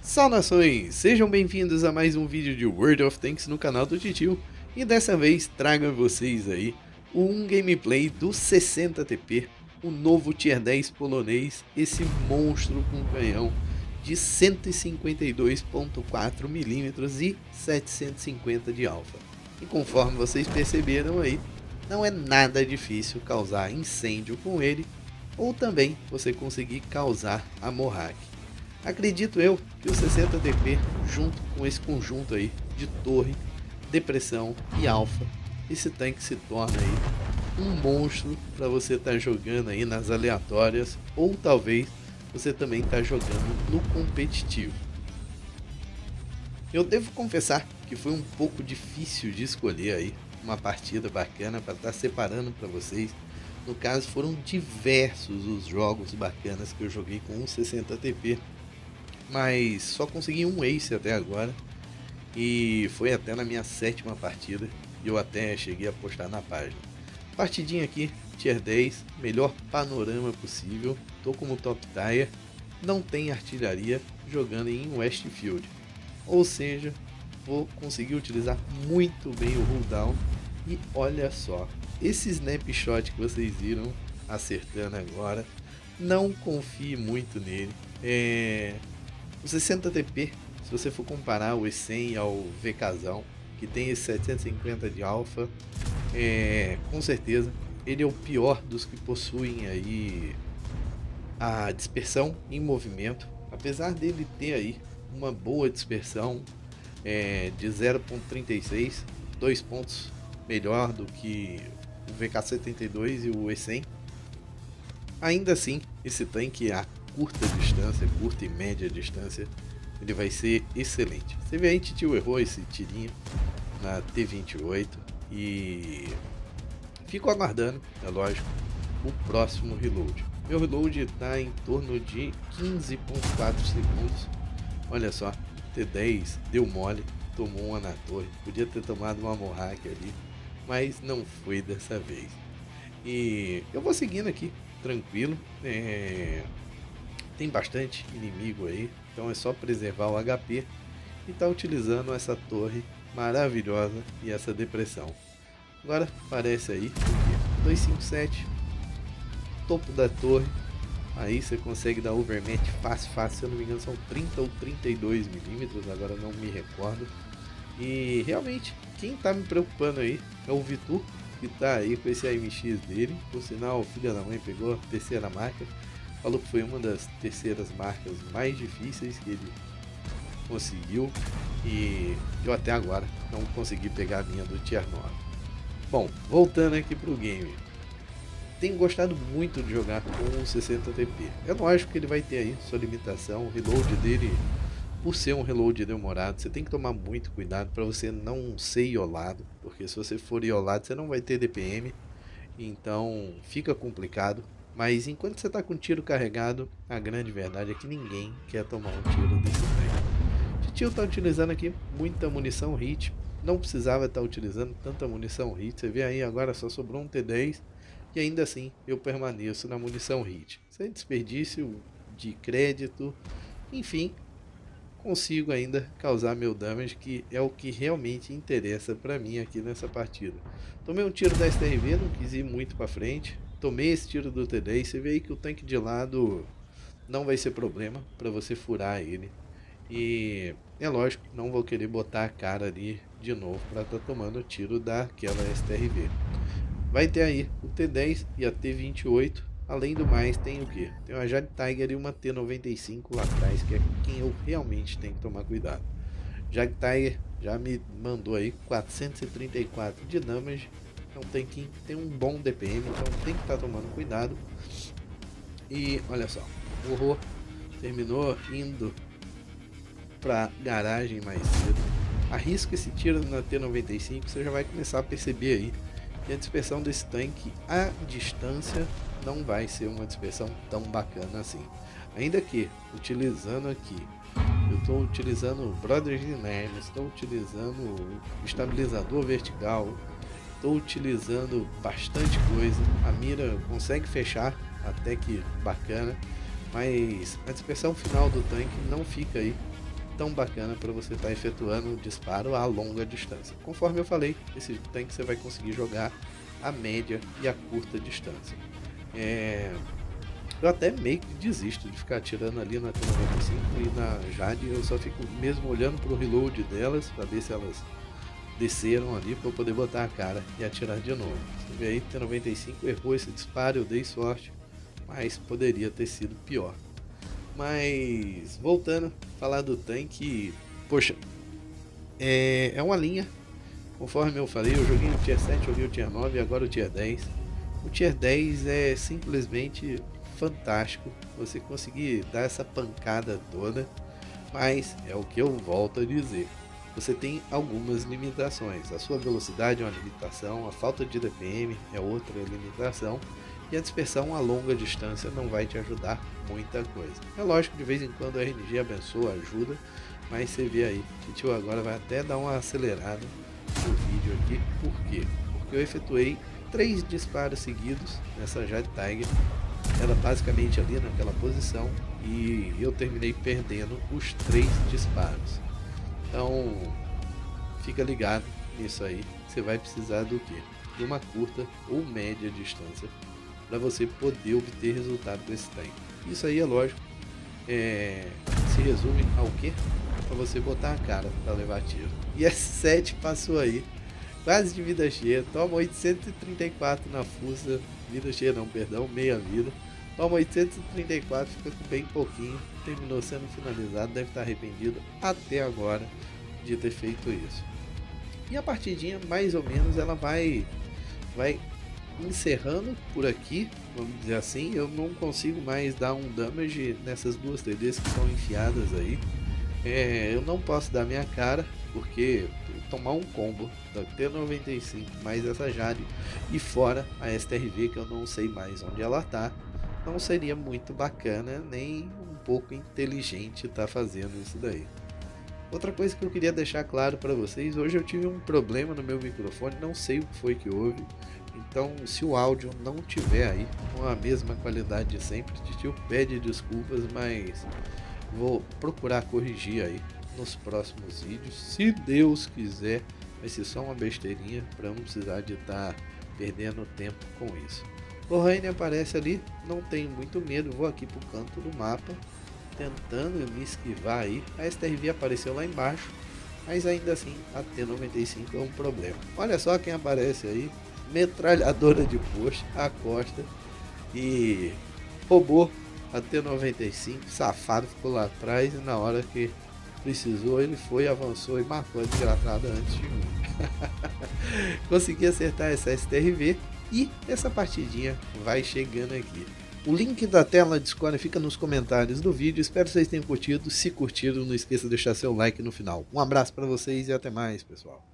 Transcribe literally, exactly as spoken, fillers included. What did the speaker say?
Saudações! Sejam bem-vindos a mais um vídeo de World of Tanks no canal do Titio. E dessa vez trago a vocês aí um gameplay do sessenta T P, o novo Tier dez polonês, esse monstro com canhão de cento e cinquenta e dois ponto quatro milímetros e setecentos e cinquenta de alfa. E conforme vocês perceberam aí, não é nada difícil causar incêndio com ele, ou também você conseguir causar a Morhack. Acredito eu que o sessenta T P, junto com esse conjunto aí de torre, depressão e alfa, esse tanque se torna aí um monstro para você estar tá jogando aí nas aleatórias, ou talvez você também está jogando no competitivo. Eu devo confessar que foi um pouco difícil de escolher aí uma partida bacana para estar tá separando para vocês. No caso, foram diversos os jogos bacanas que eu joguei com o sessenta T P, mas só consegui um ace até agora, e foi até na minha sétima partida, e eu até cheguei a postar na página. Partidinha aqui, Tier dez, melhor panorama possível, tô como top tier, não tem artilharia, jogando em Westfield, ou seja, vou conseguir utilizar muito bem o cooldown. E olha só, esse snapshot que vocês viram acertando agora, não confie muito nele. É... O sessenta T P, se você for comparar o E cem ao VKzão, que tem esse setecentos e cinquenta de alfa, é... com certeza ele é o pior dos que possuem aí a dispersão em movimento. Apesar dele ter aí uma boa dispersão é... de zero ponto trinta e seis, dois pontos melhor do que o V K setenta e dois e o E cem, ainda assim esse tanque a curta distância, curta e média distância, ele vai ser excelente. Você vê aí, Titio errou esse tirinho na T vinte e oito e fico aguardando, é lógico, o próximo reload. Meu reload está em torno de quinze ponto quatro segundos. Olha só, T dez deu mole, tomou uma na torre, podia ter tomado uma Morhack ali, mas não foi dessa vez. E eu vou seguindo aqui, tranquilo. É... Tem bastante inimigo aí, então é só preservar o H P e tá utilizando essa torre maravilhosa e essa depressão. Agora aparece aí duzentos e cinquenta e sete, topo da torre, aí você consegue dar overmatch fácil, fácil, se eu não me engano são trinta ou trinta e dois milímetros, agora não me recordo. E realmente, quem tá me preocupando aí é o Vitor, que tá aí com esse A M X dele. Por sinal, o filho da mãe pegou a terceira marca, falou que foi uma das terceiras marcas mais difíceis que ele conseguiu, e eu até agora não consegui pegar a minha do Tier nove. Bom, voltando aqui pro game, tenho gostado muito de jogar com o sessenta T P. É lógico que ele vai ter aí sua limitação, o reload dele, por ser um reload demorado, você tem que tomar muito cuidado para você não ser iolado, porque se você for iolado você não vai ter D P M, então fica complicado. Mas enquanto você está com tiro carregado, a grande verdade é que ninguém quer tomar um tiro desse tanque. O Titio está utilizando aqui muita munição hit, não precisava estar tá utilizando tanta munição hit, você vê aí agora só sobrou um T dez, e ainda assim eu permaneço na munição hit. Sem desperdício de crédito, enfim, consigo ainda causar meu damage, que é o que realmente interessa para mim aqui nessa partida. Tomei um tiro da S T R V, não quis ir muito para frente. Tomei esse tiro do T dez, você vê aí que o tanque de lado não vai ser problema para você furar ele. E é lógico, não vou querer botar a cara ali de novo para estar tá tomando tiro daquela S T R V. Vai ter aí o T dez e a T vinte e oito, além do mais tem o que? Tem uma Jade Tiger e uma T noventa e cinco lá atrás, que é quem eu realmente tenho que tomar cuidado. Jade Tiger já me mandou aí quatrocentos e trinta e quatro de damage. É um tanque que tem um bom D P M, então tem que estar tá tomando cuidado. E olha só, o horror terminou indo pra garagem mais cedo. Arrisca esse tiro na T noventa e cinco, você já vai começar a perceber aí que a dispersão desse tanque à distância não vai ser uma dispersão tão bacana assim. Ainda que, utilizando aqui, eu estou utilizando o Brothers in Arms, estou utilizando o estabilizador vertical, estou utilizando bastante coisa, a mira consegue fechar até que bacana, mas a dispersão final do tanque não fica aí tão bacana para você estar tá efetuando o disparo a longa distância. Conforme eu falei, esse tanque você vai conseguir jogar a média e a curta distância. É... Eu até meio que desisto de ficar atirando ali na T noventa e cinco e na Jade, eu só fico mesmo olhando para o reload delas para ver se elas desceram ali para eu poder botar a cara e atirar de novo. Você vê aí, T noventa e cinco errou esse disparo, eu dei sorte, mas poderia ter sido pior. Mas voltando a falar do tanque, poxa, é, é uma linha, conforme eu falei, eu joguei o Tier sete, joguei o Tier nove e agora o Tier dez. O Tier dez é simplesmente fantástico, você conseguir dar essa pancada toda, mas é o que eu volto a dizer, você tem algumas limitações. A sua velocidade é uma limitação, a falta de D P M é outra limitação, e a dispersão a longa distância não vai te ajudar muita coisa. É lógico, de vez em quando a R N G abençoa, ajuda, mas você vê aí, o tio agora vai até dar uma acelerada no vídeo aqui. Por quê? Porque eu efetuei três disparos seguidos nessa Jade Tiger, ela basicamente ali naquela posição, e eu terminei perdendo os três disparos. Então fica ligado nisso aí, você vai precisar do que? De uma curta ou média distância para você poder obter resultado com esse tanque. Isso aí é lógico, é, se resume ao que? Para você botar a cara para levar tiro. E S sete passou aí, quase de vida cheia, toma oitocentos e trinta e quatro na fuça, vida cheia não, perdão, meia vida. Toma oitocentos e trinta e quatro, fica com bem pouquinho, terminou sendo finalizado, deve estar arrependido até agora de ter feito isso. E a partidinha, mais ou menos, ela vai, vai encerrando por aqui, vamos dizer assim. Eu não consigo mais dar um damage nessas duas T Ds que estão enfiadas aí. É, eu não posso dar minha cara, porque tomar um combo da T noventa e cinco mais essa Jade e fora a S T R V, que eu não sei mais onde ela tá, não seria muito bacana nem um pouco inteligente estar tá fazendo isso daí. Outra coisa que eu queria deixar claro para vocês, hoje eu tive um problema no meu microfone, não sei o que foi que houve, então se o áudio não tiver aí com a mesma qualidade de sempre, tio pede desculpas, mas vou procurar corrigir aí nos próximos vídeos, se Deus quiser. Vai ser só uma besteirinha para não precisar de estar tá perdendo tempo com isso. Lorraine aparece ali, não tenho muito medo, vou aqui pro canto do mapa, tentando me esquivar aí. A S T R V apareceu lá embaixo, mas ainda assim a T noventa e cinco é um problema. Olha só quem aparece aí, metralhadora de post, a Costa, e roubou a T noventa e cinco, safado, ficou lá atrás e na hora que precisou ele foi, avançou e marcou a desgraçada antes de mim. Consegui acertar essa S T R V. E essa partidinha vai chegando aqui. O link da tela de Discord fica nos comentários do vídeo. Espero que vocês tenham curtido. Se curtiram, não esqueça de deixar seu like no final. Um abraço para vocês e até mais, pessoal.